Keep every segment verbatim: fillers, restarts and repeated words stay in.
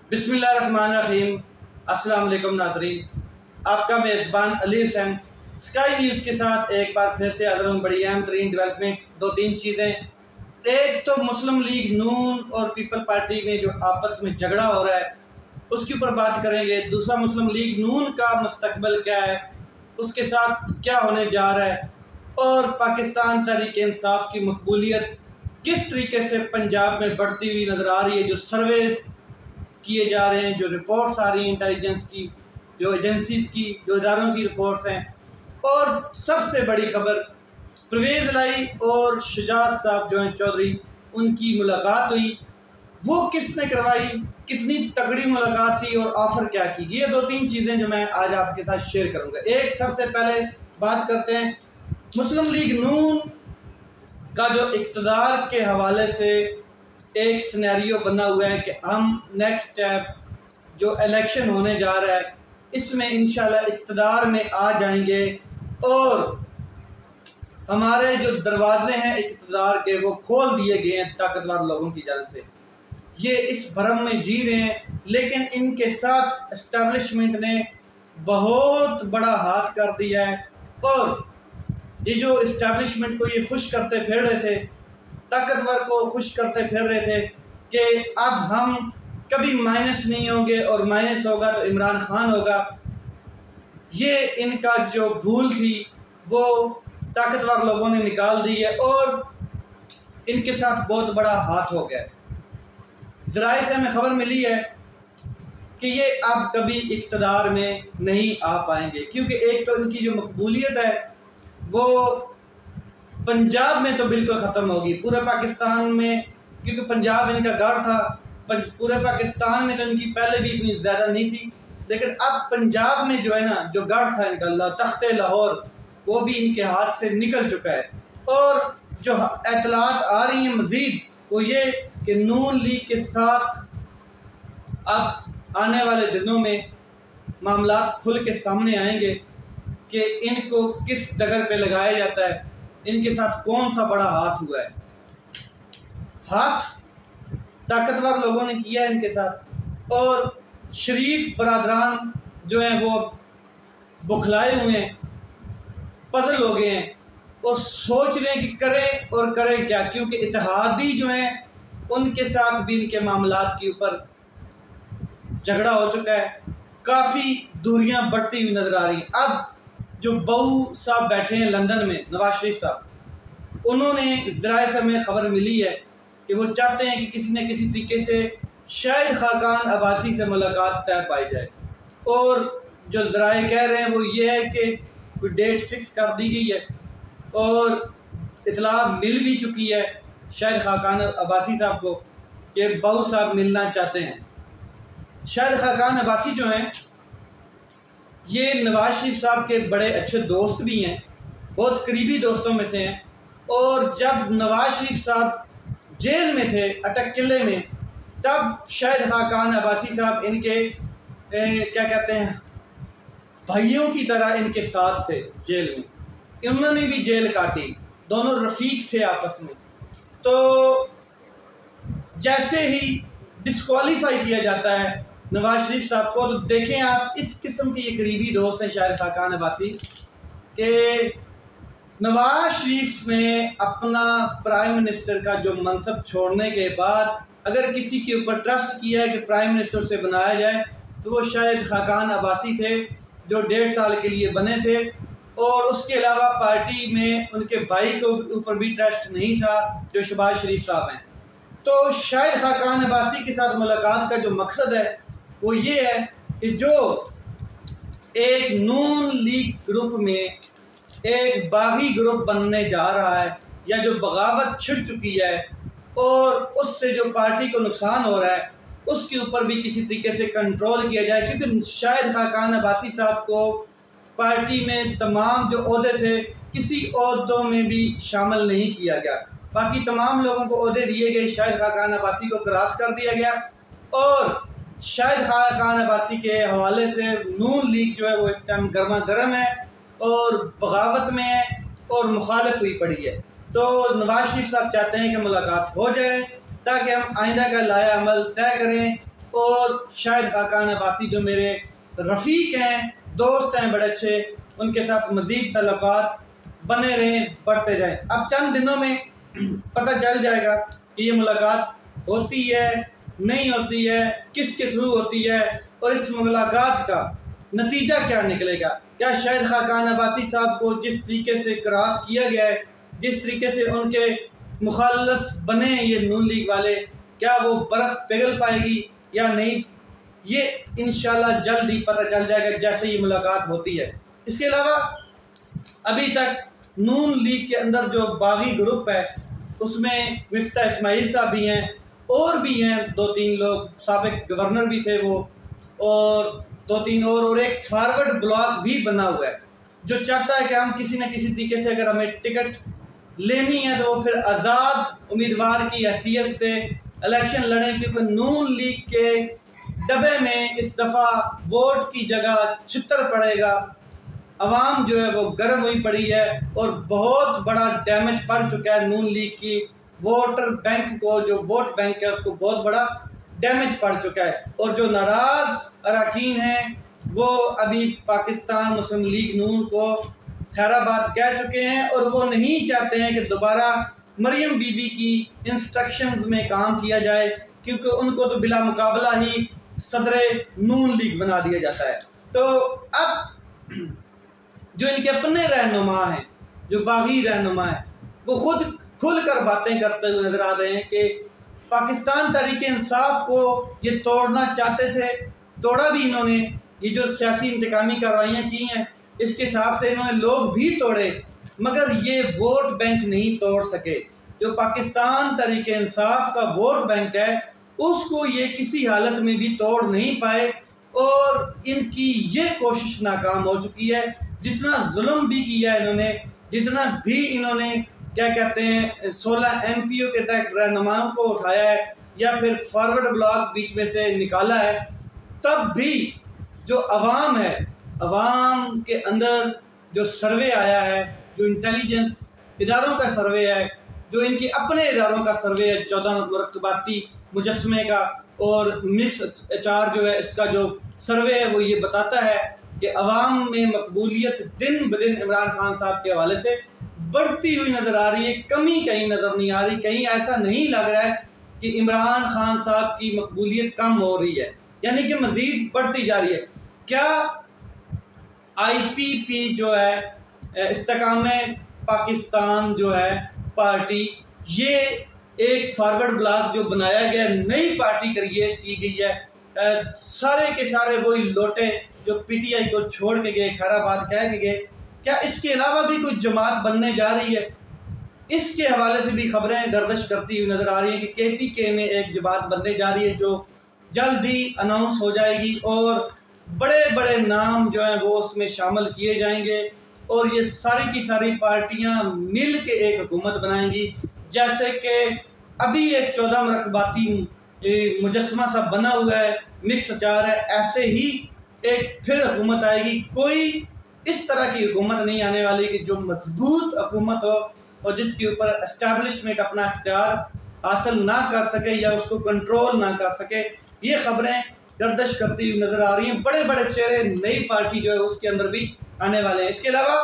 बिस्मिल्लाहिर्रहमानिर्रहीम। अस्सलाम वालेकुम नाज़रीन, आपका मेज़बान अली हुसैन स्काई न्यूज़ के साथ एक बार फिर से हाज़िर हूँ। बड़ी अहम तरीन डेवलपमेंट दो तीन चीज़ें। एक तो मुस्लिम लीग नून और पीपल पार्टी में जो आपस में झगड़ा हो रहा है उसके ऊपर बात करेंगे। दूसरा, मुस्लिम लीग नून का मुस्तकबिल क्या है, उसके साथ क्या होने जा रहा है, और पाकिस्तान तहरीक इंसाफ की मकबूलियत किस तरीके से पंजाब में बढ़ती हुई नज़र आ रही है। जो सर्वेस किए जा रहे हैं, जो रिपोर्ट्स आ रही हैं इंटेलिजेंस की, जो एजेंसीज की, जो इदारों की रिपोर्ट्स हैं, और सबसे बड़ी खबर परवेज़ लाई और शुजात साहब जो हैं चौधरी, उनकी मुलाकात हुई। वो किसने करवाई, कितनी तगड़ी मुलाकात थी और ऑफ़र क्या की, ये दो तीन चीज़ें जो मैं आज आपके साथ शेयर करूँगा। एक, सबसे पहले बात करते हैं मुस्लिम लीग नून का जो इक़्तिदार के हवाले से एक सिनेरियो बना हुआ है कि हम नेक्स्ट स्टेप जो इलेक्शन होने जा रहा है इसमें इंशाल्लाह इक़्तिदार में आ जाएंगे और हमारे जो दरवाजे हैं इक़्तिदार के वो खोल दिए गए हैं ताकतवर लोगों की जानिब से। ये इस भरम में जी रहे हैं, लेकिन इनके साथ एस्टेब्लिशमेंट ने बहुत बड़ा हाथ कर दिया है। और ये जो इस्टेब्लिशमेंट को ये खुश करते फिर रहे थे, ताकतवर को खुश करते फिर रहे थे कि अब हम कभी माइनस नहीं होंगे और माइनस होगा तो इमरान खान होगा, ये इनका जो भूल थी वो ताकतवर लोगों ने निकाल दी है और इनके साथ बहुत बड़ा हाथ हो गया है। ज़राए से हमें खबर मिली है कि ये अब कभी इक़्तिदार में नहीं आ पाएंगे, क्योंकि एक तो इनकी जो मकबूलियत है वो पंजाब में तो बिल्कुल ख़त्म होगी, पूरे पाकिस्तान में, क्योंकि पंजाब इनका गढ़ था। पूरे पाकिस्तान में तो इनकी पहले भी इतनी ज़्यादा नहीं थी, लेकिन अब पंजाब में जो है ना, जो गढ़ था इनका तख्ते लाहौर, वो भी इनके हाथ से निकल चुका है। और जो इत्तलात आ रही हैं मज़ीद वो ये कि नून लीग के साथ अब आने वाले दिनों में मामलात खुल के सामने आएंगे कि इनको किस डगर पे लगाया जाता है, इनके साथ कौन सा बड़ा हाथ हुआ है। हाथ ताकतवर लोगों ने किया है इनके साथ, और शरीफ बरादरान जो हैं वो बुखलाए हुए हैं, पजल हो गए हैं और सोच रहे हैं कि करें और करें क्या, क्योंकि इत्तेहादी जो हैं उनके साथ भी इनके मामलात के ऊपर झगड़ा हो चुका है। काफ़ी दूरियां बढ़ती हुई नज़र आ रही हैं। अब जो बहू साहब बैठे हैं लंदन में, नवाज शरीफ साहब, उन्होंने ज़राए से हमें खबर मिली है कि वो चाहते हैं कि किसी न किसी तरीके से शायद खाकान अब्बासी से मुलाकात तय पाई जाए। और जो ज़राए कह रहे हैं वो ये है कि कोई डेट फिक्स कर दी गई है और इतला मिल भी चुकी है शायद खाकान अब्बासी साहब को कि बहू साहब मिलना चाहते हैं। शायद खाकान अब्बासी जो हैं ये नवाज शरीफ साहब के बड़े अच्छे दोस्त भी हैं, बहुत करीबी दोस्तों में से हैं। और जब नवाज शरीफ साहब जेल में थे, अटक किले में, तब शायद खाकान अब्बासी साहब इनके ए, क्या कहते हैं भाइयों की तरह इनके साथ थे जेल में। उन्होंने भी जेल काटी, दोनों रफ़ीक थे आपस में। तो जैसे ही डिस्क्वालीफाई किया जाता है नवाज शरीफ साहब को, तो देखें आप, इस किस्म के ये करीबी दोस्त हैं शायद खाकान अब्बासी के नवाज शरीफ ने अपना प्राइम मिनिस्टर का जो मनसब छोड़ने के बाद अगर किसी के ऊपर ट्रस्ट किया है कि प्राइम मिनिस्टर से बनाया जाए तो वो शायद खाकान अब्बासी थे, जो डेढ़ साल के लिए बने थे। और उसके अलावा पार्टी में उनके भाई के ऊपर भी ट्रस्ट नहीं था जो शहबाज शरीफ साहब हैं। तो शायद खाकान अब्बासी के साथ मुलाकात का जो मकसद है वो ये है कि जो एक नून लीग ग्रुप में एक बागी ग्रुप बनने जा रहा है, या जो बगावत छिड़ चुकी है और उससे जो पार्टी को नुकसान हो रहा है, उसके ऊपर भी किसी तरीके से कंट्रोल किया जाए। क्योंकि शायद खाकान अब्बासी साहब को पार्टी में तमाम जो ओहदे थे किसी ओहदों में भी शामिल नहीं किया गया, बाकी तमाम लोगों को ओहदे दिए गए, शायद खाकान अब्बासी को क्रॉस कर दिया गया। और शायद खाकान अब्बासी के हवाले से नून लीग जो है वो इस टाइम गर्मा गर्म है और बगावत में है और मुखालिफ हुई पड़ी है। तो नवाज शरीफ साहब चाहते हैं कि मुलाकात हो जाए ताकि हम आइंदा का लाया अमल तय करें और शाहिद खाकान अब्बासी जो मेरे रफ़ीक हैं, दोस्त हैं बड़े अच्छे, उनके साथ मज़ीद तल्लुकात बने रहें, बढ़ते जाएं। अब चंद दिनों में पता चल जाएगा कि ये मुलाकात होती है नहीं होती है, किसके थ्रू होती है और इस मुलाकात का नतीजा क्या निकलेगा। क्या शाहिद खाकान अब्बासी साहब को जिस तरीके से क्रॉस किया गया है, जिस तरीके से उनके मुखालफ बने ये नून लीग वाले, क्या वो बर्फ़ पिघल पाएगी या नहीं, ये इंशाल्लाह जल्द ही पता चल जाएगा जैसे ये मुलाकात होती है। इसके अलावा अभी तक नून लीग के अंदर जो बागी ग्रुप है उसमें मिफ्ता इस्माइल साहब भी हैं और भी हैं दो तीन लोग, साबिक गवर्नर भी थे वो, और दो तीन और और एक फॉरवर्ड ब्लॉक भी बना हुआ है जो चाहता है कि हम किसी न किसी तरीके से अगर हमें टिकट लेनी है तो फिर आज़ाद उम्मीदवार की हैसियत से इलेक्शन लड़ें, क्योंकि नून लीग के डबे में इस दफ़ा वोट की जगह छितर पड़ेगा। अवाम जो है वो गर्म हुई पड़ी है और बहुत बड़ा डैमेज पड़ चुका है नून लीग की वोटर बैंक को, जो वोट बैंक है उसको बहुत बड़ा डैमेज पड़ चुका है। और जो नाराज़ अरकान हैं वो अभी पाकिस्तान मुस्लिम लीग नून को खैराबाद कह चुके हैं और वो नहीं चाहते हैं कि दोबारा मरियम बीबी की इंस्ट्रक्शंस में काम किया जाए, क्योंकि उनको तो बिला मुकाबला ही सदर नून लीग बना दिया जाता है। तो अब जो इनके अपने रहनुमा हैं, जो बागी रहनुमा हैं, वो खुद खुल कर बातें करते हुए नजर आ रहे हैं कि पाकिस्तान तहरीक इंसाफ को ये तोड़ना चाहते थे, तोड़ा भी इन्होंने। ये जो सियासी इंतकामी कार्रवाइयाँ की हैं इसके हिसाब से इन्होंने लोग भी तोड़े, मगर ये वोट बैंक नहीं तोड़ सके। जो पाकिस्तान तहरीक इंसाफ का वोट बैंक है उसको ये किसी हालत में भी तोड़ नहीं पाए और इनकी ये कोशिश नाकाम हो चुकी है। जितना जुल्म भी किया है इन्होंने, जितना भी इन्होंने क्या कहते हैं सोलह एम पी ओ के तहत रहनुमाओं को उठाया है या फिर फॉरवर्ड ब्लॉक बीच में से निकाला है, तब भी जो अवाम है, अवाम के अंदर जो सर्वे आया है, जो इंटेलिजेंस इदारों का सर्वे है, जो इनके अपने इदारों का सर्वे है, चौदह मुरकबाती मुजस्मे का और मिक्स अचार जो है इसका जो सर्वे है, वो ये बताता है कि अवाम में मकबूलियत दिन ब दिन इमरान खान साहब के हवाले से बढ़ती हुई नज़र आ रही है, कमी कहीं नज़र नहीं आ रही। कहीं ऐसा नहीं लग रहा है कि इमरान खान साहब की मकबूलियत कम हो रही है, यानी कि मज़ीद बढ़ती जा रही है। क्या आई पी पी जो है इस्तेकामे पाकिस्तान जो है पार्टी, ये एक फॉरवर्ड ब्लॉक जो बनाया गया, नई पार्टी क्रिएट की गई है, आ, सारे के सारे वही लोटे जो पी टी आई को छोड़ के गए, खैराबाद कह के गए। क्या इसके अलावा भी कोई जमात बनने जा रही है? इसके हवाले से भी खबरें गर्दिश करती हुई नज़र आ रही हैं कि के पी के में एक जमात बनने जा रही है जो जल्द ही अनाउंस हो जाएगी और बड़े बड़े नाम जो हैं वो उसमें शामिल किए जाएंगे और ये सारी की सारी पार्टियां मिल के एक हुकूमत बनाएंगी। जैसे कि अभी एक चौदह मरकबाती मुजस्मा सा बना हुआ है, मिक्स अचार है, ऐसे ही एक फिर हुकूमत आएगी। कोई इस तरह की हुकूमत नहीं आने वाली कि जो मजबूत हुकूमत हो और जिसके ऊपर एस्टैब्लिशमेंट अपना इख्तियार हासिल ना कर सके या उसको कंट्रोल ना कर सके। ये खबरें गर्दिश करती हुई नज़र आ रही हैं। बड़े बड़े चेहरे नई पार्टी जो है उसके अंदर भी आने वाले हैं। इसके अलावा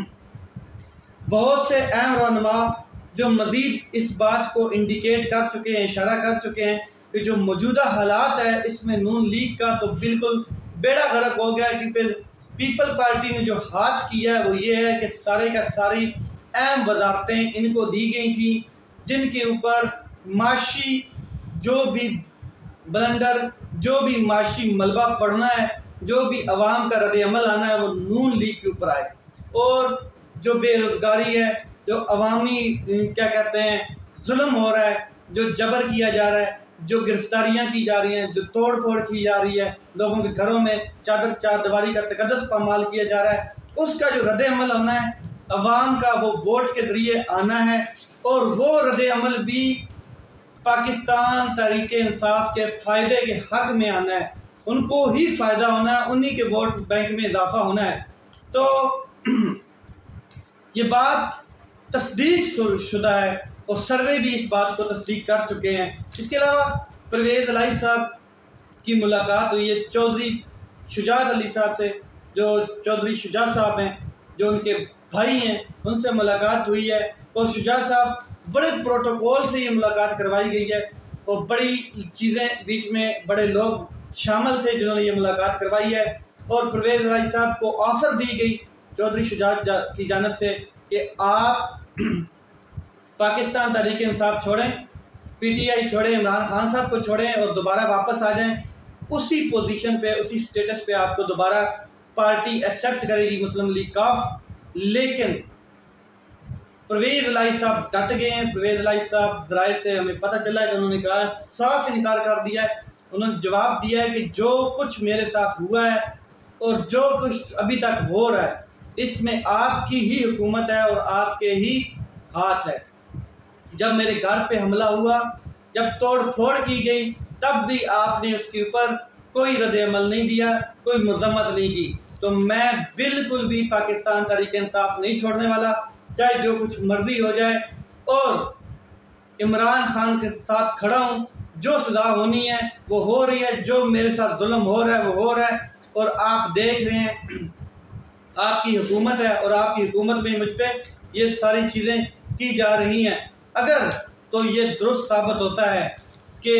बहुत से अहम रहनुमा जो मज़ीद इस बात को इंडिकेट कर चुके हैं, इशारा कर चुके हैं कि जो मौजूदा हालात है इसमें नून लीग का तो बिल्कुल बेड़ा गर्क हो गया, क्योंकि पीपल पार्टी ने जो हाथ किया है वो ये है कि सारे का सारी अहम वजारतें इनको दी गई थी, जिनके ऊपर माशी जो भी ब्लंडर, जो भी माशी मलबा पड़ना है, जो भी अवाम का रद्द अमल आना है, वो नून लीग के ऊपर आए। और जो बेरोज़गारी है, जो अवामी क्या कहते हैं जुल्म हो रहा है, जो जबर किया जा रहा है, जो गिरफ्तारियां की जा रही हैं, जो तोड़ फोड़ की जा रही है, लोगों के घरों में चादर चारदीवारी का तकद्दुस पामाल किया जा रहा है, उसका जो रद्द अमल होना है अवाम का, वो वोट के ज़रिए आना है। और वो रद्द अमल भी पाकिस्तान तहरीक इंसाफ के फ़ायदे के हक़ में आना है, उनको ही फ़ायदा होना है, उन्हीं के वोट बैंक में इजाफा होना है। तो ये बात तस्दीक शुदा है और सर्वे भी इस बात को तस्दीक कर चुके हैं। इसके अलावा परवेज़ इलाही साहब की मुलाकात हुई है चौधरी शुजात अली साहब से, जो चौधरी शुजात साहब हैं, जो उनके भाई हैं, उनसे मुलाकात हुई है। और शुजात साहब बड़े प्रोटोकॉल से ये मुलाकात करवाई गई है और बड़ी चीज़ें, बीच में बड़े लोग शामिल थे जिन्होंने ये मुलाकात करवाई है। और परवेज़ इलाही साहब को ऑफ़र दी गई चौधरी शुजात जा, की जानब से कि आप पाकिस्तान तहरीक इंसाफ छोड़ें, पीटीआई छोड़ें, इमरान खान साहब को छोड़ें और दोबारा वापस आ जाएं। उसी पोजीशन पे, उसी स्टेटस पे आपको दोबारा पार्टी एक्सेप्ट करेगी मुस्लिम लीग काफ। लेकिन परवेज़ इलाही साहब डट गए हैं। परवेज़ इलाही साहब ज़राए से हमें पता चला है कि उन्होंने कहा, साफ इनकार कर दिया है। उन्होंने जवाब दिया है कि जो कुछ मेरे साथ हुआ है और जो कुछ अभी तक हो रहा है, इसमें आपकी ही हुकूमत है और आपके ही हाथ है। जब मेरे घर पे हमला हुआ, जब तोड़ फोड़ की गई, तब भी आपने उसके ऊपर कोई रद्द-ए-अमल नहीं दिया, कोई मजम्मत नहीं की। तो मैं बिल्कुल भी पाकिस्तान तहरीक इंसाफ नहीं छोड़ने वाला, चाहे जो कुछ मर्जी हो जाए। और इमरान खान के साथ खड़ा हूँ। जो सज़ा होनी है वो हो रही है, जो मेरे साथ जुल्म हो रहा है वो हो रहा है। और आप देख रहे हैं आपकी हुकूमत है और आपकी हुकूमत में मुझ पर ये सारी चीज़ें की जा रही हैं। अगर तो ये दुरुस्त साबित होता है कि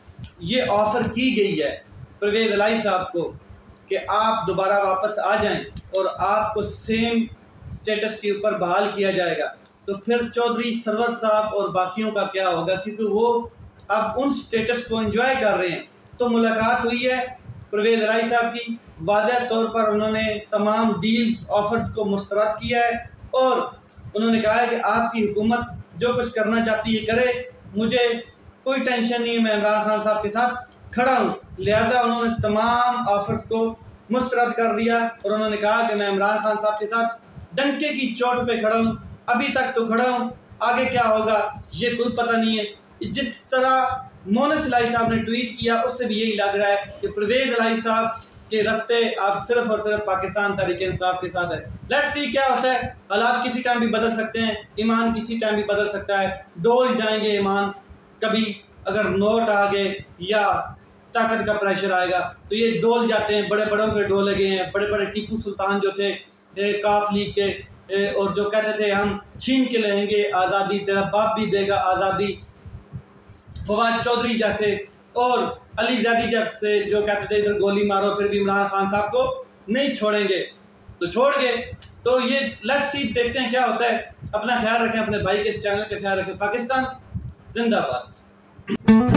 ये ऑफ़र की गई है परवेज़ इलाही साहब को कि आप दोबारा वापस आ जाएं और आपको सेम स्टेटस के ऊपर बहाल किया जाएगा, तो फिर चौधरी सरवर साहब और बाकियों का क्या होगा, क्योंकि वो अब उन स्टेटस को एंजॉय कर रहे हैं। तो मुलाकात हुई है परवेज़ इलाही साहब की, वाज़ेह तौर पर उन्होंने तमाम डील्स ऑफर्स को मुस्तरद किया है और उन्होंने कहा है कि आपकी हुकूमत जो कुछ करना चाहती है करे, मुझे कोई टेंशन नहीं है, मैं इमरान खान साहब के साथ खड़ा हूँ। लिहाजा उन्होंने तमाम ऑफर्स को मुस्तरद कर दिया और उन्होंने कहा कि मैं इमरान खान साहब के साथ डंके की चोट पे खड़ा हूँ, अभी तक तो खड़ा हूँ, आगे क्या होगा ये कोई पता नहीं है। जिस तरह मोनस इलाही साहब ने ट्वीट किया, उससे भी यही लग रहा है कि परवेज़ इलाही साहब के रास्ते आप सिर्फ और सिर्फ पाकिस्तान तहरीक इंसाफ के साथ है। लेट्स सी क्या होता है। हालात किसी टाइम भी बदल सकते हैं, ईमान किसी टाइम भी बदल सकता है, डोल जाएंगे ईमान कभी, अगर नोट आ गए या ताकत का प्रेशर आएगा तो ये डोल जाते हैं। बड़े बड़ों के डोले गए हैं, बड़े बड़े टीपू सुल्तान जो थे काफ लीग के, और जो कहते थे हम छीन के लेंगे आज़ादी, तेरा बाप भी देगा आज़ादी, फवाद चौधरी जैसे और अली ज़ैदी जैसे जो कहते थे इधर गोली मारो फिर भी इमरान खान साहब को नहीं छोड़ेंगे, तो छोड़ गए। तो ये लेट्स सी, देखते हैं क्या होता है। अपना ख्याल रखें, अपने भाई के इस चैनल का ख्याल रखें। पाकिस्तान जिंदाबाद।